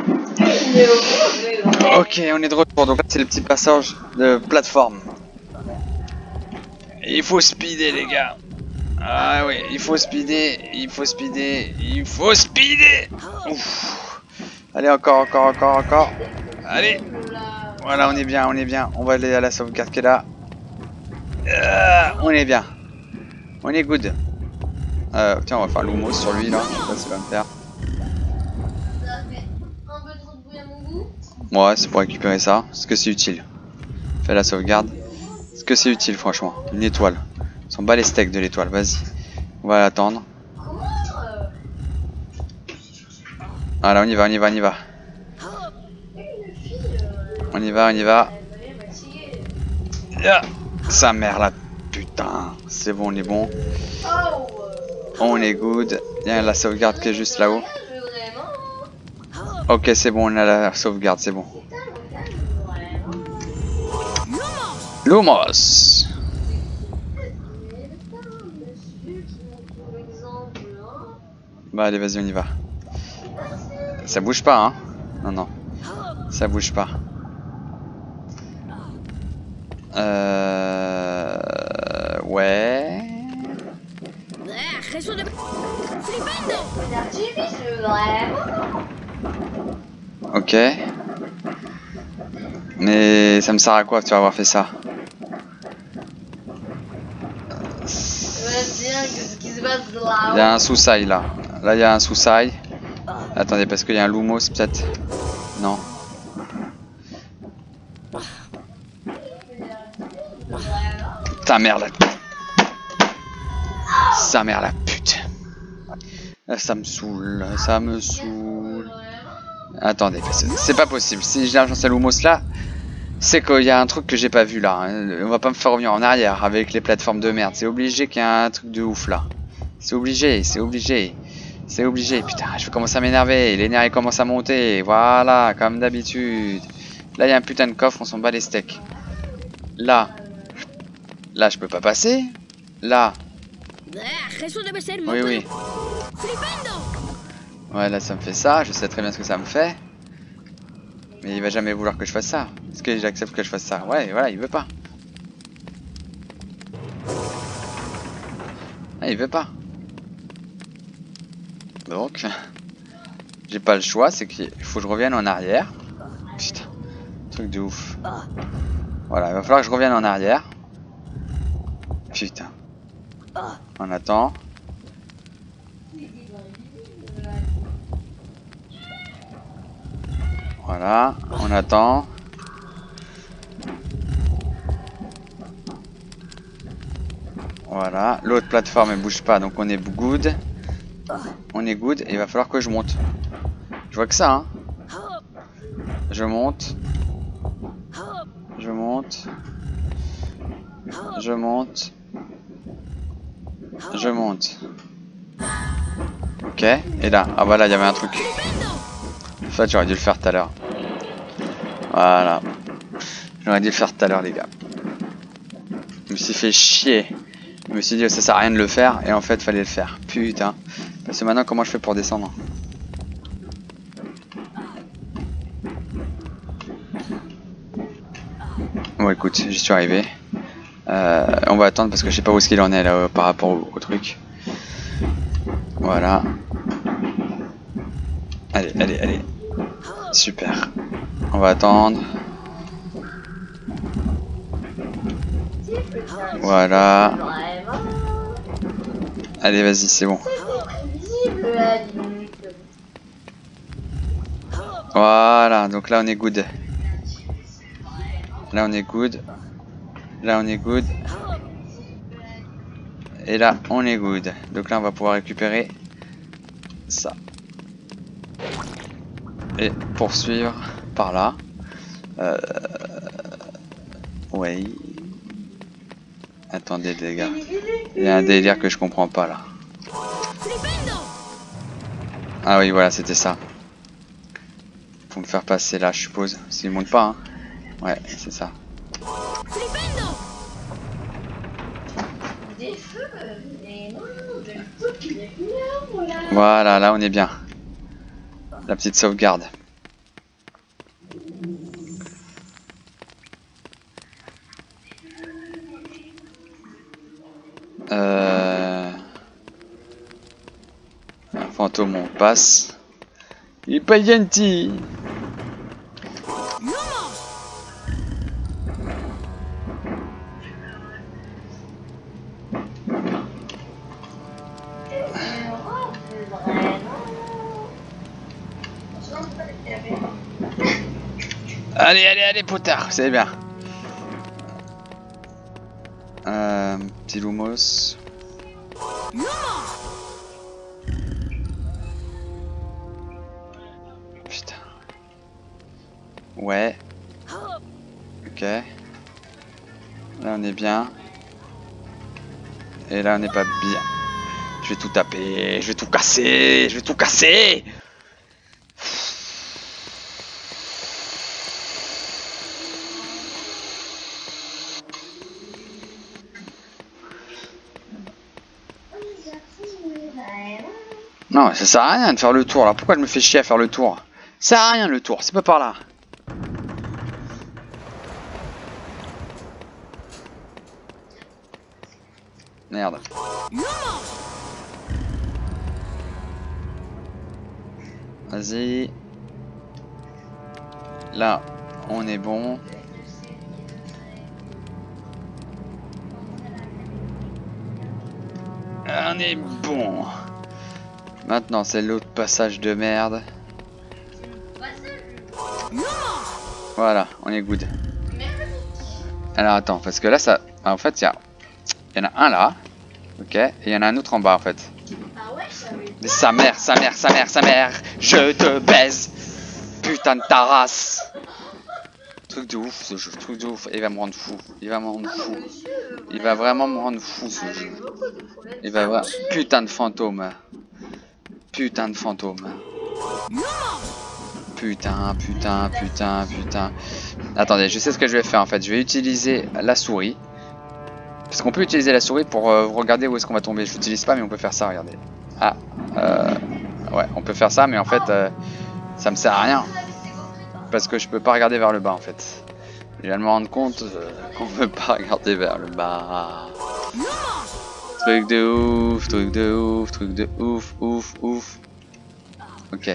Ok, on est de retour. Donc là, c'est le petit passage de plateforme. Il faut speeder, les gars. Ah oui, il faut speeder, il faut speeder, il faut speeder. Ouf. Allez, encore. Allez. Voilà, on est bien, on est bien. On va aller à la sauvegarde qui est là. On est bien. On est good. Tiens, on va faire Lumos sur lui, là. Ça va me faire. Ouais, c'est pour récupérer ça. Est-ce que c'est utile? Fais la sauvegarde. Est-ce que c'est utile, franchement? Une étoile. On s'en bat les steaks de l'étoile, vas-y. On va l'attendre. Voilà, on y va. On y va. Ah, sa mère, la putain. C'est bon, on est bon. On est good. Il y a la sauvegarde qui est juste là-haut. Ok, c'est bon, on a la sauvegarde, c'est bon. Lumos. Bah allez, vas-y, on y va. Ça bouge pas, hein? Non. Ça bouge pas. Ouais. Ok. Mais ça me sert à quoi tu vas avoir fait ça? Il y a un sous-sail là. Là il y a un sous-sail. Attendez, parce qu'il y a un Lumos peut-être. Non. Ta mère la pute. Sa mère la pute. Ça me saoule. Attendez, c'est pas possible. Si j'ai l'agence à Lumos là, c'est qu'il y a un truc que j'ai pas vu là. On va pas me faire revenir en arrière avec les plateformes de merde. C'est obligé qu'il y a un truc de ouf là. C'est obligé. Putain, je vais commencer à m'énerver. Les nerfs ils commencent à monter. Voilà, comme d'habitude. Là, il y a un putain de coffre, on s'en bat les steaks. Là, je peux pas passer. Là. Oui. Ouais, là, ça me fait ça. Je sais très bien ce que ça me fait. Mais il va jamais vouloir que je fasse ça. Est-ce que j'accepte que je fasse ça? Ouais, voilà, il veut pas. Ah, il veut pas. Donc, j'ai pas le choix, c'est qu'il faut que je revienne en arrière. Putain, truc de ouf. Voilà, il va falloir que je revienne en arrière. Putain. On attend. Voilà, on attend. Voilà, l'autre plateforme elle bouge pas, donc on est good. On est good, et il va falloir que je monte. Je vois que ça, hein. Je monte. Ok, et là, ah voilà, il y avait un truc. En fait, j'aurais dû le faire tout à l'heure. Voilà. J'aurais dû le faire tout à l'heure, les gars. Je me suis fait chier. Je me suis dit, ça sert à rien de le faire, et en fait, fallait le faire. Putain. Parce que maintenant, comment je fais pour descendre? Bon, écoute, j'y suis arrivé. On va attendre parce que je sais pas où est-ce qu'il en est là par rapport au truc. Voilà. Allez. Super. On va attendre. Voilà. Allez, vas-y, c'est bon. Voilà, donc là on est good. Là on est good. Et là on est good. Donc là on va pouvoir récupérer ça. Et poursuivre par là. Ouais. Attendez les gars. Il y a un délire que je comprends pas là. Ah oui voilà c'était ça. Faut me faire passer là je suppose. S'il monte pas hein. Ouais c'est ça. Voilà là on est bien. La petite sauvegarde. Un fantôme, on passe. Il est pas gentil. Allez, allez, allez, potard, c'est bien. Petit Lumos. Putain. Ouais. Ok. Là on est bien. Et là on n'est pas bien. Je vais tout taper, je vais tout casser, je vais tout casser. Non, ça sert à rien de faire le tour là. Pourquoi je me fais chier à faire le tour? Ça sert à rien le tour, c'est pas par là. Merde. Vas-y. Là, on est bon. On est bon. Maintenant, c'est l'autre passage de merde. Voilà, on est good. Alors attends, parce que là, ça... En fait, il y en a un là. Ok, et il y en a un autre en bas en fait. Sa mère, sa mère, sa mère, sa mère, je te baise. Putain de ta race. Truc de ouf ce jeu, truc de ouf. Il va me rendre fou, il va me rendre fou. Il va vraiment me rendre fou ce jeu. Il va voir. Putain de fantôme. Putain de fantôme. Putain, putain, putain, putain. Attendez, je sais ce que je vais faire en fait. Je vais utiliser la souris. Parce qu'on peut utiliser la souris pour regarder où est-ce qu'on va tomber. Je l'utilise pas mais on peut faire ça, regardez. Ah, ouais, on peut faire ça mais en fait ça me sert à rien. Parce que je peux pas regarder vers le bas en fait. Je viens de me rendre compte qu'on peut pas regarder vers le bas. Truc de ouf, truc de ouf, truc de ouf, ouf, ouf. Ok.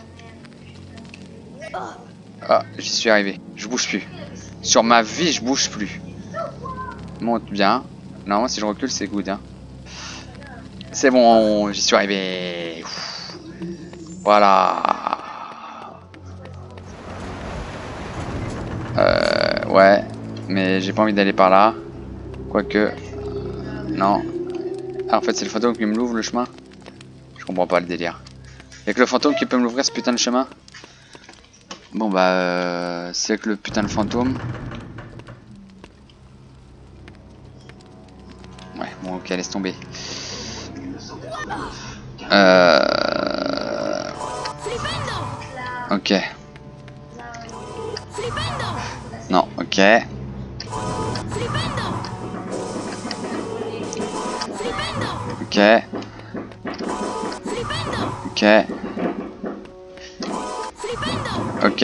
Ah, j'y suis arrivé. Je bouge plus. Sur ma vie, je bouge plus. Monte bien. Normalement, si je recule, c'est good. Hein. C'est bon, j'y suis arrivé. Ouf. Voilà. Ouais. Mais j'ai pas envie d'aller par là. Quoique. Non. Ah, en fait, c'est le fantôme qui me l'ouvre le chemin. Je comprends pas le délire. Y'a que le fantôme qui peut me l'ouvrir ce putain de chemin. Bon bah c'est que le putain de fantôme. Ouais bon ok laisse tomber. Ok. Non ok. Ok. Ok. Ok.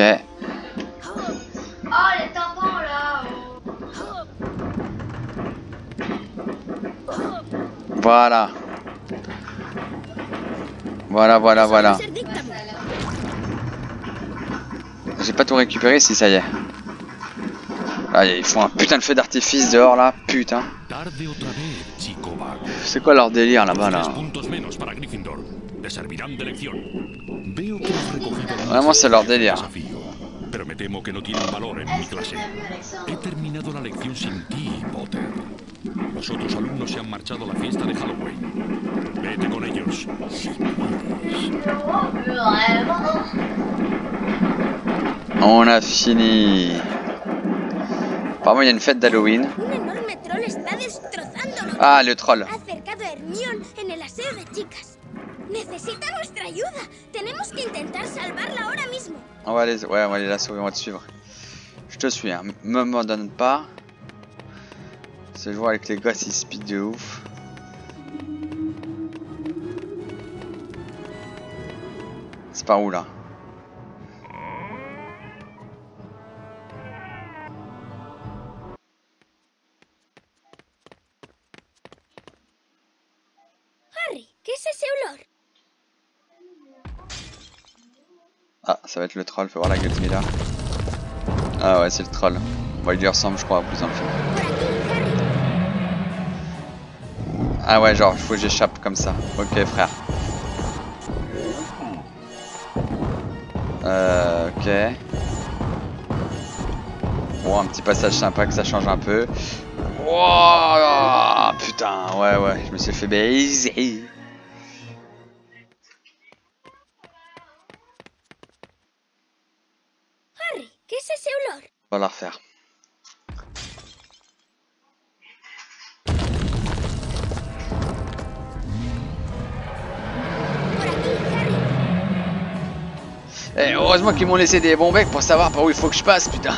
Oh les tampons là. Voilà. Voilà, voilà, voilà. J'ai pas tout récupéré si ça y est. Ah, ils font un putain de feu d'artifice dehors là, putain. C'est quoi leur délire là-bas là? Vraiment c'est leur délire. Pero me temo que no tienen valor en mi clase. He terminado la lección sin ti, Potter. Los otros alumnos se han marchado a la fiesta de Halloween. Vete con ellos. On a fini. Apparemment il y a une fête d'Halloween. Ah le troll. Necesita nuestra ayuda. Tenemos que intentar salvarla ahora mismo. On va aller, ouais, on va aller la sauver, on va te suivre. Je te suis, hein. Me donne pas. Ce joueur avec les gosses, il speed de ouf. C'est par où là? Ah, ça va être le troll, faut voir la gueule qu'il a. Ah ouais, c'est le troll. Bon, il lui ressemble, je crois, en plus dans le film. Ah ouais, genre, il faut que j'échappe comme ça. Ok, frère. Ok. Bon, un petit passage sympa que ça change un peu. Wow, putain, ouais, je me suis fait baiser. Harry, ¿qué es ese olor? On va la refaire. Por aquí, Harry. Eh, heureusement qu'ils m'ont laissé des bons becs pour savoir par où il faut que je passe, putain.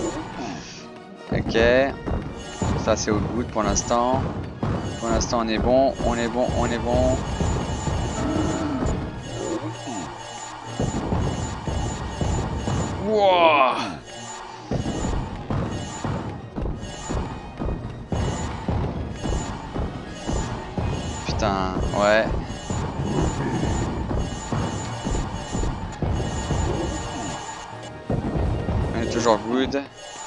Ok. Ça c'est au good pour l'instant. Pour l'instant on est bon, on est bon. Wow. Putain, ouais. On est toujours good.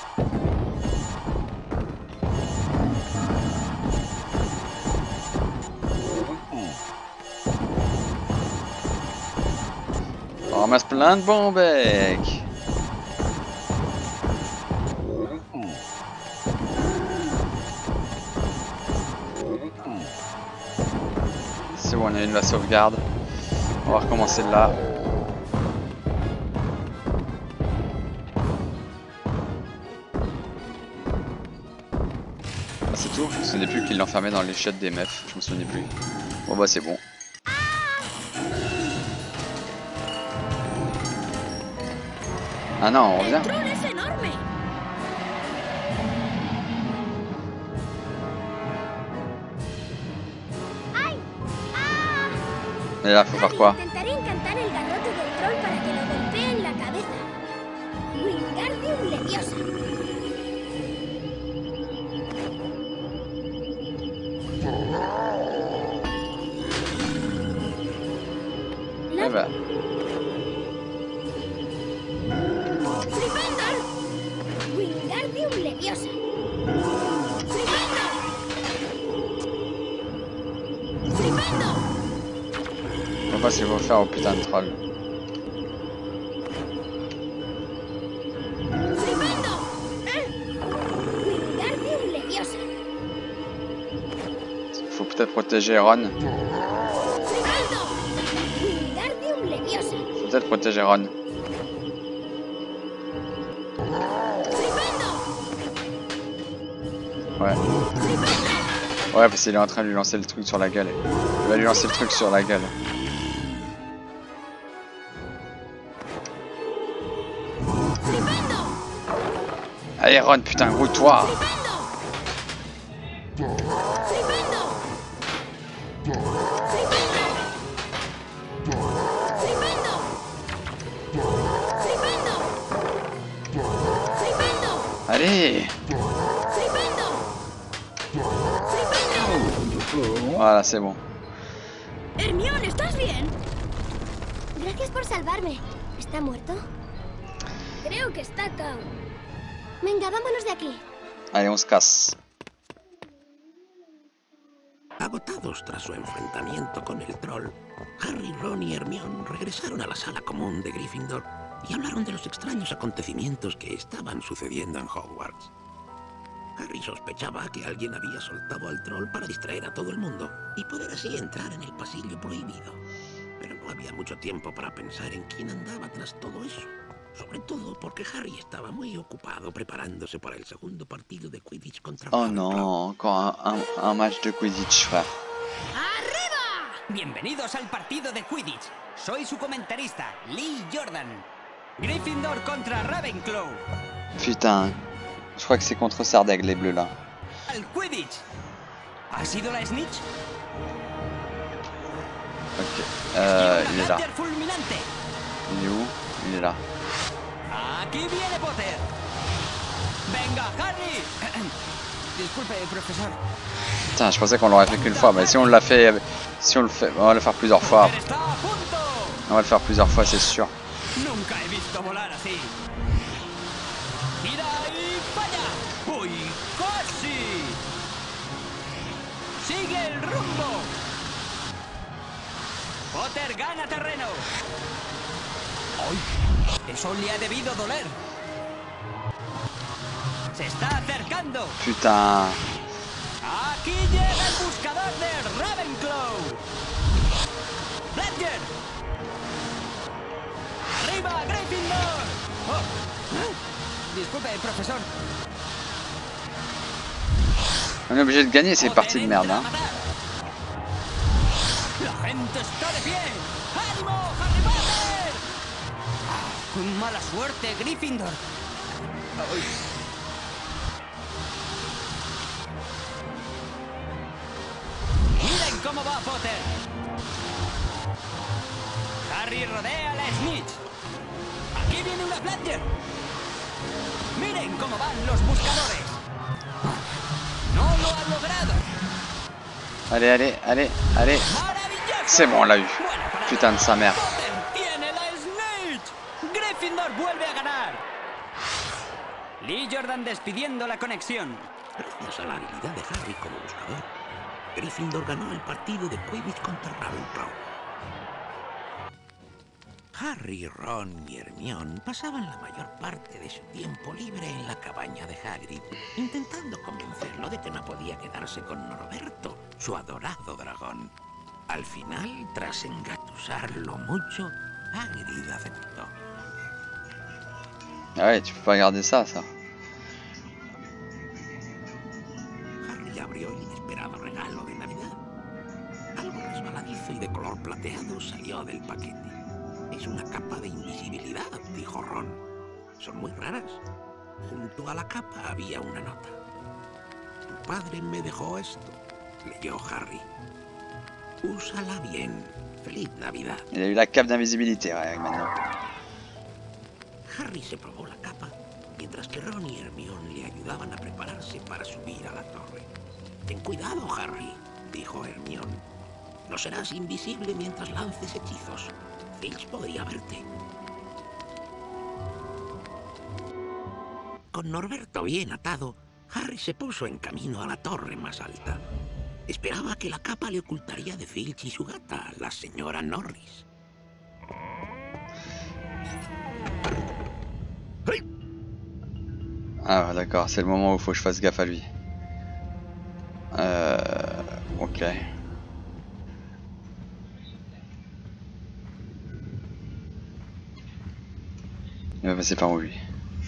On ramasse plein de bons becs. C'est bon, on a eu de la sauvegarde. On va recommencer de là. Ah, c'est tout. Je me souvenais plus qu'il l'enfermait dans les chiottes des meufs. Je me souvenais plus. Bon bah c'est bon. Ah non, on revient. El troll es enorme. ¡Ay! ¡Ah! Et là, faut faire Harry, quoi? intentaré encantar el garrote del troll para que lo golpee en la cabeza. Wingardium Leviosa. Eh bah. ¡Flipendo! Wingardium Leviosa. ¡Flipendo! ¡Flipendo! Je sais pas s'il faut faire au putain de troll. ¡Flipendo! Wingardium Leviosa. Faut peut-être protéger Ron. ¡Flipendo! Wingardium Leviosa. Faut peut-être protéger Ron. Ouais. Ouais, parce qu'il est en train de lui lancer le truc sur la gueule. Il va lui lancer le truc sur la gueule. Allez Ron, putain, grouille-toi. Allez. Voilà, c'est bon. Hermione, ¿estás bien? Gracias por salvarme. ¿Está muerto? Creo que está cao. Venga, vámonos de aquí. Allez, on se casse. Agotados tras su enfrentamiento con el troll, Harry, Ron y Hermione regresaron a la sala común de Gryffindor y hablaron de los extraños acontecimientos que estaban sucediendo en Hogwarts. Harry sospechaba que alguien había soltado al troll para distraer a todo el mundo y poder así entrar en el pasillo prohibido. Pero no había mucho tiempo para pensar en quién andaba tras todo eso. Sobre todo porque Harry estaba muy ocupado preparándose para el segundo partido de Quidditch contra Oh Ravenclaw. non, encore un match de Quidditch, frère. ¡Arriba! Bienvenidos al partido de Quidditch. Soy su comentarista, Lee Jordan. Gryffindor contra Ravenclaw. Putain, je crois que c'est contre Sardaigle les bleus là. Al Quidditch. ¿Ha sido la snitch? Ok, il est là. Carácter fulminante. Il est où? Il est là. Aquí viene Potter. Venga, Harry. Disculpe, profesor. Putain, je pensais qu'on l'aurait fait qu'une fois, mais si on l'a fait, on va le faire plusieurs fois. Potter está a punto. On va le faire plusieurs fois, c'est sûr. Nunca he visto volar así. ¡Tira y falla! ¡Uy, casi! ¡Sigue el rumbo! Potter gana terreno. ¡Ay! Eso le ha debido doler. Se está acercando. Putain. Aquí llega el buscador de Ravenclaw. Ledger. ¡Arriba, Gryffindor! Oh. Disculpe, profesor. On est obligé de gagner ces parties de merde, hein. La gente está de pie. ¡Ánimo, Harry Potter! ¡Con mala suerte, Gryffindor! Ay. ¡Miren cómo va Potter! Harry rodea a la Snitch. ¡Aquí viene una Fletcher! ¡Miren cómo van los buscadores! ¡No lo han logrado! Allez, allez, allez, allez. C'est bon, on l'a eu. Putain de sa mère. Potter tiene la Snitch. Gryffindor vuelve a ganar. Lee Jordan despidiendo la conexión. Gracias a la habilidad de Harry como buscador, Gryffindor ganó el partido de Quidditch contra Ravenclaw. Harry, Ron y Hermione pasaban la mayor parte de su tiempo libre en la cabaña de Hagrid, intentando convencerlo de que no podía quedarse con Norberto, su adorado dragón. Al final, tras engatusarlo mucho, Hagrid aceptó. Ah ouais, tu peux pas garder ça, ça. Harry abrió el inesperado regalo de Navidad. Algo resbaladizo y de color plateado salió del paquete. Es una capa de invisibilidad, dijo Ron. Son muy raras. Junto a la capa había una nota. Tu padre me dejó esto, leyó Harry. Úsala bien. Feliz Navidad. Il a eu la cape d'invisibilité, ouais, maintenant. Harry se probó la capa, mientras que Ron y Hermione le ayudaban a prepararse para subir a la torre. Ten cuidado, Harry, dijo Hermione. No serás invisible mientras lances hechizos. Filch podría verte. Con Norberto bien atado, Harry se puso en camino a la torre más alta. Esperaba que la capa le ocultaría de Filch y su gata, la señora Norris. Ah d'accord, c'est le moment où il faut que je fasse gaffe à lui. Ok. Il va passer par où lui?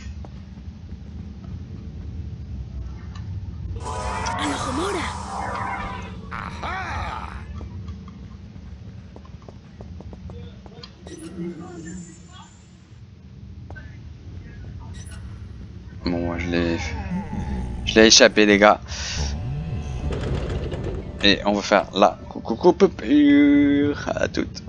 ¡Al ojo mora! Bon, moi je l'ai échappé les gars. Et on va faire la coupure à toutes.